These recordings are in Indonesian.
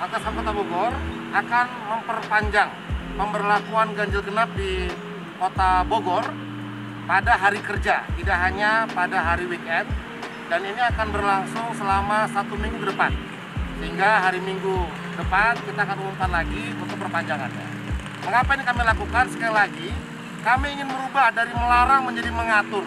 Satgas Kota Bogor akan memperpanjang pemberlakuan ganjil genap di Kota Bogor pada hari kerja, tidak hanya pada hari weekend, dan ini akan berlangsung selama 1 minggu ke depan. Sehingga hari Minggu depan kita akan umumkan lagi untuk perpanjangannya. Mengapa ini kami lakukan? Sekali lagi, kami ingin merubah dari melarang menjadi mengatur.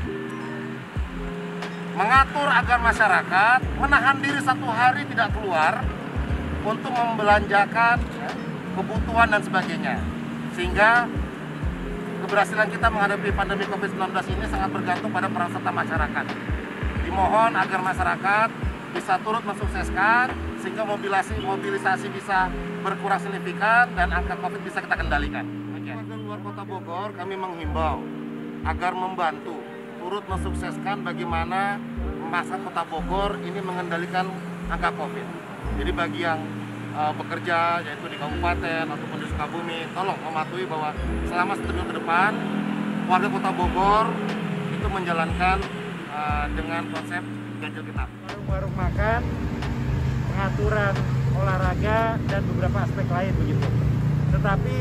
Mengatur agar masyarakat menahan diri 1 hari tidak keluar untuk membelanjakan kebutuhan dan sebagainya. Sehingga keberhasilan kita menghadapi pandemi COVID-19 ini sangat bergantung pada peran serta masyarakat. Dimohon agar masyarakat bisa turut mensukseskan sehingga mobilisasi bisa berkurang signifikan dan angka COVID bisa kita kendalikan. Warga luar Kota Bogor kami menghimbau agar membantu turut mensukseskan bagaimana masyarakat Kota Bogor ini mengendalikan angka COVID. Jadi bagi yang bekerja yaitu di kabupaten ataupun di Sukabumi, tolong mematuhi bahwa selama 1 minggu ke depan warga Kota Bogor itu menjalankan dengan konsep ganjil genap. Warung makan, pengaturan olahraga dan beberapa aspek lain begitu. Tetapi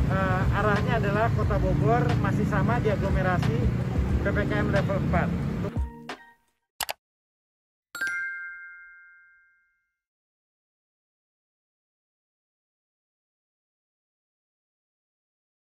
arahnya adalah Kota Bogor masih sama di aglomerasi PPKM level 4.